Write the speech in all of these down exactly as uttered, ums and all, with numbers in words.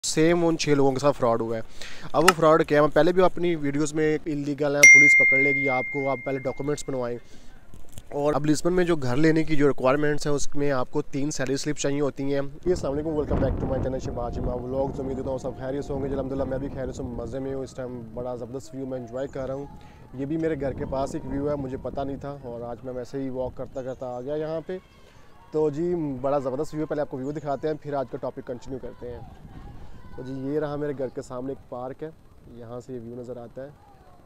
Same उन छः लोगों के साथ फ्रॉड हुआ है। अब वो फ्रॉड क्या है, मैं पहले भी अपनी वीडियोस में इलीगल है, पुलिस पकड़ लेगी आपको, आप पहले डॉक्यूमेंट्स बनवाएं। और अब लिस्बन में जो घर लेने की जो रिक्वायरमेंट्स हैं उसमें आपको तीन सैलरी स्लिप चाहिए होती हैं। अस्सलाम वालेकुम, welcome back to my channel Shahbaz Jima vlogs. उम्मीद करता हूँ सब खैरियत से होंगे। अल्हम्दुलिल्लाह मैं भी खैरियत से मज़े में हूँ। इस टाइम बड़ा ज़बरदस्त व्यू मैं एंजॉय कर रहा हूँ। ये भी मेरे घर के पास एक व्यू है, मुझे पता नहीं था और आज मैं वैसे ही वॉक करता करता आ गया यहाँ पे। तो जी बड़ा ज़बरदस्त व्यू है। पहले आपको व्यू दिखाते हैं, फिर आज का टॉपिक कंटिन्यू करते हैं। तो जी ये रहा मेरे घर के सामने एक पार्क है, यहाँ से ये व्यू नज़र आता है।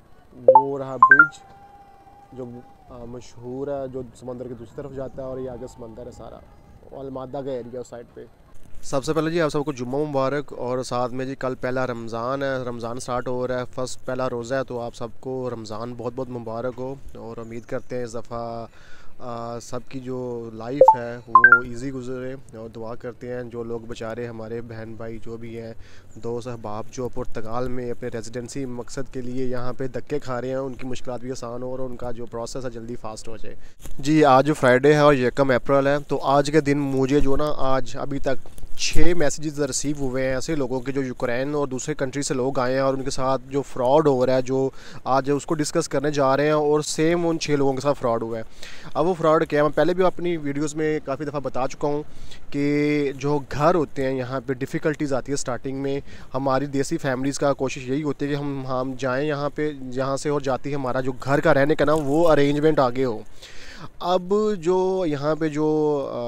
वो रहा ब्रिज जो मशहूर है, जो समंदर की दूसरी तरफ जाता है, और ये आगे समंदर है सारा, अलमादा का एरिया उस साइड पे। सबसे पहले जी आप सबको जुम्मा मुबारक। और साथ में जी कल पहला रमज़ान है, रमज़ान स्टार्ट हो रहा है, फर्स्ट पहला रोज़ा है, तो आप सबको रमज़ान बहुत बहुत मुबारक हो। और उम्मीद करते हैं इस दफ़ा सबकी जो लाइफ है वो इजी गुजरे, और दुआ करते हैं जो लोग बेचारे हमारे बहन भाई जो भी हैं, दोस्त अहबाब जो पुर्तगाल में अपने रेजिडेंसी मकसद के लिए यहाँ पे धक्के खा रहे हैं, उनकी मुश्किलात भी आसान हो और उनका जो प्रोसेस है जल्दी फास्ट हो जाए। जी आज फ्राइडे है और यकम अप्रैल है, तो आज के दिन मुझे जो ना आज अभी तक छः मैसेजेस रिसीव हुए हैं ऐसे लोगों के जो यूक्रेन और दूसरे कंट्री से लोग आए हैं और उनके साथ जो फ्रॉड हो रहा है, जो आज उसको डिस्कस करने जा रहे हैं। और सेम उन छः लोगों के साथ फ्रॉड हुआ है। अब वो फ्रॉड क्या है, मैं पहले भी अपनी वीडियोस में काफ़ी दफ़ा बता चुका हूँ कि जो घर होते हैं यहाँ पे डिफ़िकल्टीज़ आती है स्टार्टिंग में। हमारी देसी फैमिलीज़ का कोशिश यही होती है कि हम हम जाएँ यहाँ पे जहाँ से, और जाती है हमारा जो घर का रहने का ना वो अरेंजमेंट आगे हो। अब जो यहाँ पे जो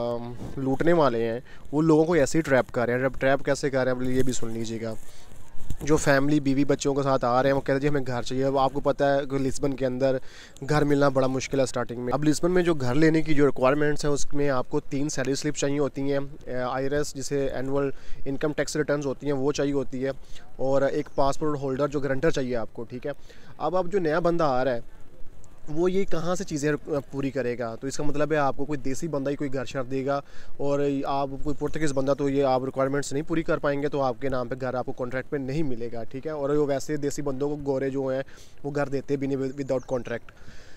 लूटने वाले हैं वो लोगों को ऐसे ही ट्रैप कर रहे हैं। जब ट्रैप कैसे कर रहे हैं ये भी सुन लीजिएगा। जो फैमिली बीवी बच्चों के साथ आ रहे हैं वो कहते हैं जी हमें घर चाहिए। अब आपको पता है कि लिस्बन के अंदर घर मिलना बड़ा मुश्किल है स्टार्टिंग में। अब लिस्बन में जो घर लेने की जो रिक्वायरमेंट्स हैं उसमें आपको तीन सैलरी स्लिप चाहिए होती हैं, आईआरएस जिसे एनुअल इनकम टैक्स रिटर्न्स होती हैं वो चाहिए होती है, और एक पासपोर्ट होल्डर जो गारंटर चाहिए आपको, ठीक है। अब अब जो नया बंदा आ रहा है वो ये कहाँ से चीज़ें पूरी करेगा, तो इसका मतलब है आपको कोई देसी बंदा ही कोई घर शर देगा, और आप कोई पुर्तगीज़ बंदा तो ये आप रिक्वायरमेंट्स नहीं पूरी कर पाएंगे, तो आपके नाम पे घर आपको कॉन्ट्रैक्ट पे नहीं मिलेगा, ठीक है। और वो वैसे देसी बंदों को गोरे जो हैं वो घर देते भी नहीं विदाउट कॉन्ट्रैक्ट।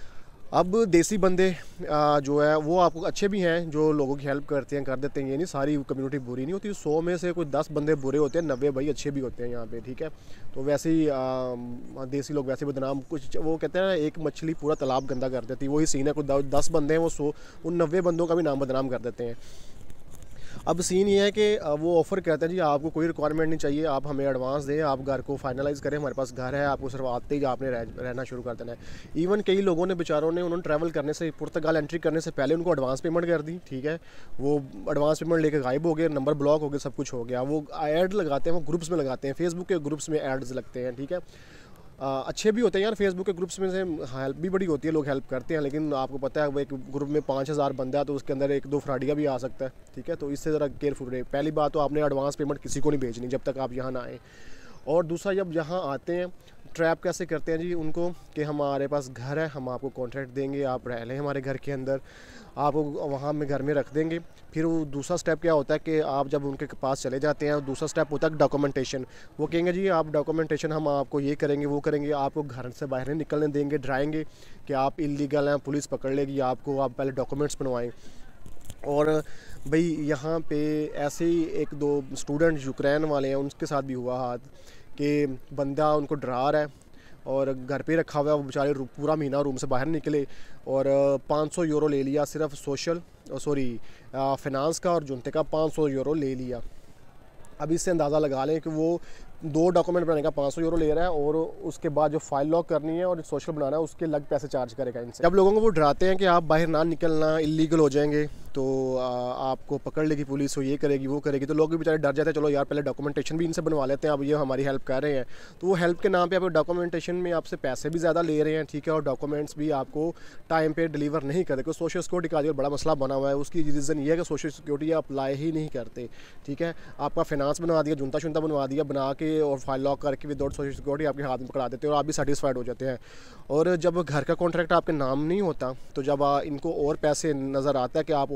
अब देसी बंदे जो है वो आपको अच्छे भी हैं, जो लोगों की हेल्प करते हैं, कर देते हैं। ये नहीं सारी कम्युनिटी बुरी नहीं होती, सौ में से कोई दस बंदे बुरे होते हैं, नब्बे भाई अच्छे भी होते हैं यहाँ पे, ठीक है। तो वैसे ही देसी लोग वैसे बदनाम, कुछ वो कहते हैं एक मछली पूरा तालाब गंदा कर देती है, वही सीन है। कोई दस बंदे हैं वो सौ उन नब्बे बंदों का भी नाम बदनाम कर देते हैं। अब सीन ये है कि वो ऑफ़र कहते हैं जी आपको कोई रिक्वायरमेंट नहीं चाहिए, आप हमें एडवांस दें, आप घर को फाइनलाइज़ करें, हमारे पास घर है, आपको सिर्फ आते ही आपने रह, रहना शुरू कर देना है। इवन कई लोगों ने बेचारों ने उन्होंने ट्रैवल करने से, पुर्तगाल एंट्री करने से पहले उनको एडवांस पेमेंट कर दी, ठीक है। वो एडवांस पेमेंट लेके गायब हो गए, नंबर ब्लॉक हो गए, सब कुछ हो गया। वो ऐड लगाते हैं, वो ग्रुप्स में लगाते हैं, फेसबुक के ग्रुप्स में एड्स लगते हैं, ठीक है। आ, अच्छे भी होते हैं यार, फेसबुक के ग्रुप्स में से हेल्प भी बड़ी होती है, लोग हेल्प करते हैं, लेकिन आपको पता है वो एक ग्रुप में पाँच हज़ार बंदा है तो उसके अंदर एक दो फ्रॉडिया भी आ सकता है, ठीक है। तो इससे ज़रा केयरफुल रहे। पहली बात तो आपने एडवांस पेमेंट किसी को नहीं भेजनी जब तक आप यहाँ ना आए। और दूसरा, जब यहाँ आते हैं ट्रैप कैसे करते हैं जी उनको, कि हमारे पास घर है, हम आपको कॉन्ट्रैक्ट देंगे, आप रह लें हमारे घर के अंदर, आपको वहाँ में घर में रख देंगे। फिर वो दूसरा स्टेप क्या होता है कि आप जब उनके पास चले जाते हैं, दूसरा स्टेप होता है डॉक्यूमेंटेशन। वो कहेंगे जी आप डॉक्यूमेंटेशन हम आपको ये करेंगे वो करेंगे, आपको घर से बाहर नहीं निकलने देंगे, डराएंगे कि आप इलीगल हैं, पुलिस पकड़ लेगी आपको, आप पहले डॉक्यूमेंट्स बनवाएं। और भाई यहाँ पे ऐसे ही एक दो स्टूडेंट यूक्रेन वाले हैं, उनके साथ भी हुआ हाथ कि बंदा उनको डरा रहा है और घर पे रखा हुआ है, वो बेचारे पूरा महीना रूम से बाहर निकले और पाँच सौ यूरो ले लिया सिर्फ सोशल सॉरी फाइनेंस का, और जुनते का पाँच सौ यूरो ले लिया। अब इससे अंदाज़ा लगा लें कि वो दो डॉक्यूमेंट बनाने का पाँच सौ यूरो ले रहा है, और उसके बाद जो फाइल लॉक करनी है और सोशल बनाना है उसके अलग पैसे चार्ज करेगा इनसे। जब लोगों को वो डराते हैं कि आप बाहर ना निकलना, इलीगल हो जाएंगे, तो आ, आपको पकड़ लेगी पुलिस, वो ये करेगी वो करेगी, तो लोग भी बेचारे डर जाते हैं। चलो यार पहले डॉक्यूमेंटेशन भी इनसे बनवा लेते हैं, अब ये हमारी हेल्प कर रहे हैं, तो वो हेल्प के नाम पे आप डॉक्यूमेंटेशन में आपसे पैसे भी ज़्यादा ले रहे हैं, ठीक है। और डॉक्यूमेंट्स भी आपको टाइम पे डिलीवर नहीं करते, क्योंकि सोशल सिक्योरिटी का जो बड़ा मसला बना हुआ है, उसकी रीज़न ये है कि सोशल सिक्योरिटी अप्लाई ही नहीं करते, ठीक है। आपका फाइनेंस बनवा दिया, जुनता शुनता बनवा दिया बना के, और फाइल लॉक करके विदाउट सोशल सिक्योरिटी आपके हाथ में पकड़ा देते हैं और आप भी सेटिस्फाइड हो जाते हैं। और जब घर का कॉन्ट्रैक्ट आपके नाम नहीं होता, तो जब इनको और पैसे नज़र आता है कि आप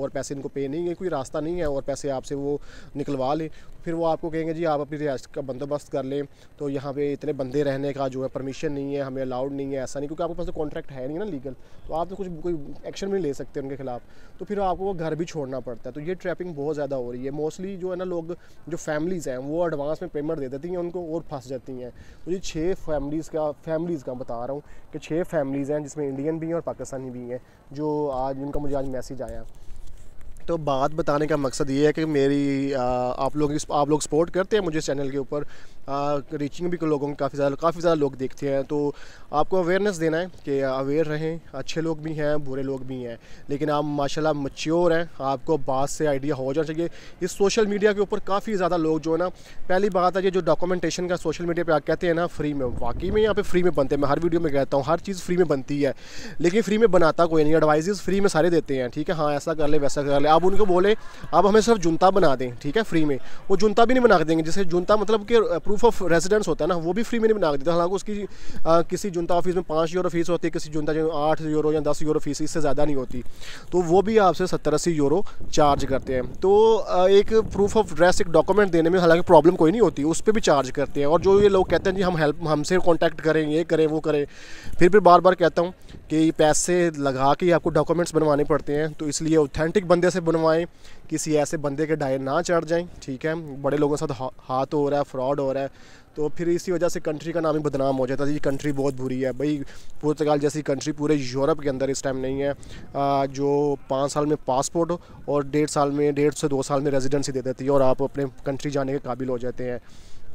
और पैसे इनको पे नहीं है, कोई रास्ता नहीं है और पैसे आपसे वो निकलवा लें, फिर वो आपको कहेंगे जी आप अपनी रिहाइश का बंदोबस्त कर लें, तो यहाँ पे इतने बंदे रहने का जो है परमिशन नहीं है, हमें अलाउड नहीं है, ऐसा नहीं, क्योंकि आपके पास तो कॉन्ट्रैक्ट है नहीं ना लीगल, तो आप तो कुछ कोई एक्शन भी नहीं ले सकते उनके खिलाफ, तो फिर आपको वो घर भी छोड़ना पड़ता है। तो ये ट्रैपिंग बहुत ज़्यादा हो रही है। मोस्टली जो है ना लोग जो फैमिलीज़ हैं वो एडवांस में पेमेंट दे देती हैं उनको और फंस जाती हैं। तो ये छः फैमिलीज़ का फैमिलीज़ का बता रहा हूँ कि छः फैमिलीज़ हैं जिसमें इंडियन भी हैं और पाकिस्तानी भी हैं, जो आज जिनका मुझे आज मैसेज आया। तो बात बताने का मकसद ये है कि मेरी आ, आप लोग आप लोग सपोर्ट करते हैं मुझे इस चैनल के ऊपर, रीचिंग भी लोगों की काफ़ी ज़्यादा काफ़ी ज़्यादा लोग देखते हैं, तो आपको अवेयरनेस देना है कि अवेयर रहें। अच्छे लोग भी हैं, बुरे लोग भी हैं, लेकिन आप माशाल्लाह मैच्योर हैं, आपको बात से आइडिया हो जाना चाहिए। इस सोशल मीडिया के ऊपर काफ़ी ज़्यादा लोग जो है ना, पहली बात है ये जो डॉक्यूमेंटेशन का सोशल मीडिया पर आप कहते हैं ना फ्री में, वाकई में यहाँ पर फ्री में बनते हैं। मैं हर वीडियो में कहता हूँ हर चीज़ फ्री में बनती है, लेकिन फ्री में बनाता कोई नहीं। एडवाइजेस फ्री में सारे देते हैं, ठीक है, हाँ ऐसा कर ले वैसा कर ले। आप उनको बोले आप हमें सिर्फ जुनता बना दें, ठीक है, फ्री में, वो जुनता भी नहीं बना के देंगे। जैसे जुनता मतलब कि प्रूफ ऑफ रेजिडेंस होता है ना, वो भी फ्री में नहीं बना के देते। हालांकि उसकी आ, किसी जुनता ऑफिस में पाँच यूरो फीस होती है, किसी जुनता जो आठ यूरो या दस यूरो फीस, इससे ज़्यादा नहीं होती, तो वो भी आपसे सत्तर अस्सी यूरो चार्ज करते हैं। तो आ, एक प्रूफ ऑफ एड्रेस एक डॉक्यूमेंट देने में हालांकि प्रॉब्लम कोई नहीं होती, उस पर भी चार्ज करते हैं। और जो ये लोग कहते हैं जी हम हेल्प हमसे कॉन्टैक्ट करें, ये करें वो करें, फिर भी बार बार कहता हूँ कि पैसे लगा के आपको डॉक्यूमेंट्स बनवाने पड़ते हैं, तो इसलिए ऑथेंटिक बंदे से बनवाएं, किसी ऐसे बंदे के डायर ना चढ़ जाएं, ठीक है। बड़े लोगों के साथ हाथ हो रहा है, फ्रॉड हो रहा है, तो फिर इसी वजह से कंट्री का नाम ही बदनाम हो जाता है। ये कंट्री बहुत बुरी है भाई, पुर्तगाल जैसी कंट्री पूरे यूरोप के अंदर इस टाइम नहीं है आ, जो पाँच साल में पासपोर्ट और डेढ़ साल में डेढ़ से दो साल में रेजिडेंसी दे देती है और आप अपने कंट्री जाने के काबिल हो जाते हैं।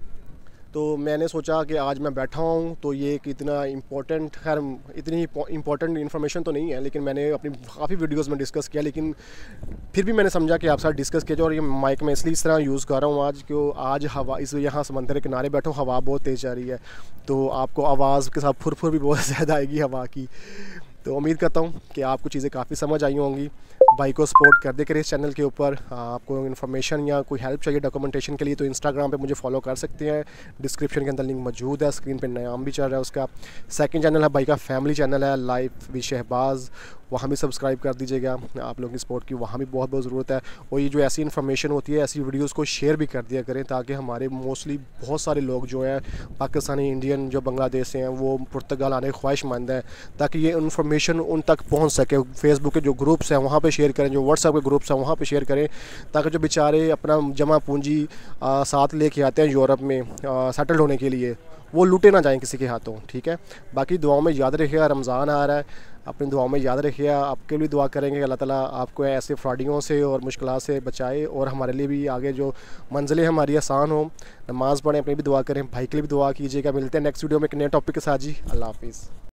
तो मैंने सोचा कि आज मैं बैठा हूँ तो ये एक इतना इम्पोर्टेंट, खैर इतनी इम्पोर्टेंट इन्फॉर्मेशन तो नहीं है, लेकिन मैंने अपनी काफ़ी वीडियोस में डिस्कस किया, लेकिन फिर भी मैंने समझा कि आप साथ डिस्कस किया जाए। और ये माइक में इसलिए इस तरह यूज़ कर रहा हूँ आज, क्यों आज हवा इस यहाँ समंदर के किनारे बैठा हूँ, हवा बहुत तेज़ जा रही है, तो आपको आवाज़ के साथ फुरफुर भी बहुत ज़्यादा आएगी हवा की। तो उम्मीद करता हूँ कि आपको चीज़ें काफ़ी समझ आई होंगी। भाई को सपोर्ट कर दे करें इस चैनल के ऊपर। आपको इन्फॉर्मेशन या कोई हेल्प चाहिए डॉक्यूमेंटेशन के लिए तो इंस्टाग्राम पे मुझे फॉलो कर सकते हैं, डिस्क्रिप्शन के अंदर लिंक मौजूद है, स्क्रीन पे नाम भी चल रहा है उसका। सेकंड चैनल है भाई का फैमिली चैनल है लाइफ विद शहबाज, वहाँ भी सब्सक्राइब कर दीजिएगा। आप लोगों की सपोर्ट की वहाँ भी बहुत बहुत ज़रूरत है। और ये जो ऐसी इन्फॉर्मेशन होती है, ऐसी वीडियोज़ को शेयर भी कर दिया करें, ताकि हमारे मोस्टली बहुत सारे लोग जो हैं पाकिस्तानी, इंडियन जो बांग्लादेश से हैं, वो पुर्तगाल आने की ख्वाहिशमंद है, ताकि ये इन्फॉर्मेशन उन तक पहुँच सके। फेसबुक के जो ग्रुप्स हैं वहाँ पर शेयर करें, जो व्हाट्सएप के ग्रुप्स हैं वहाँ पे शेयर करें, ताकि जो बेचारे अपना जमा पूंजी साथ लेके आते हैं यूरोप में सेटल होने के लिए, वो लूटे ना जाएं किसी के हाथों, ठीक है। बाकी दुआओं में याद रखिएगा, रमज़ान आ रहा है, अपनी दुआओं में याद रखिएगा। आपके लिए दुआ करेंगे अल्लाह ताला आपको ऐसे फ्रॉडियों से और मुश्किलात से बचाए, और हमारे लिए भी आगे जो मंजिलें हमारी आसान हो। नमाज़ पढ़ें, अपनी भी दुआ करें, भाई के लिए भी दुआ कीजिएगा। मिलते हैं नेक्स्ट वीडियो में एक नए टॉपिक के साथ जी। अल्लाह हाफिज़।